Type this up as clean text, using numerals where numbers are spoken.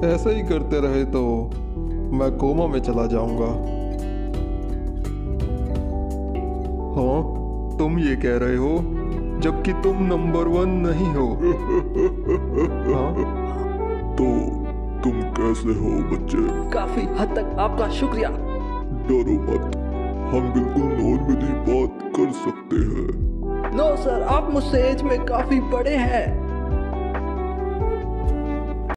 ऐसे ही करते रहे तो मैं कोमा में चला जाऊंगा। हाँ, तुम ये कह रहे हो जबकि तुम नंबर 1 नहीं हो। हाँ? तो तुम कैसे हो बच्चे? काफी हद तक आपका शुक्रिया। डरो मत, हम बिल्कुल नॉर्मली बात कर सकते हैं। नो सर, आप मुझसे एज में काफी बड़े हैं।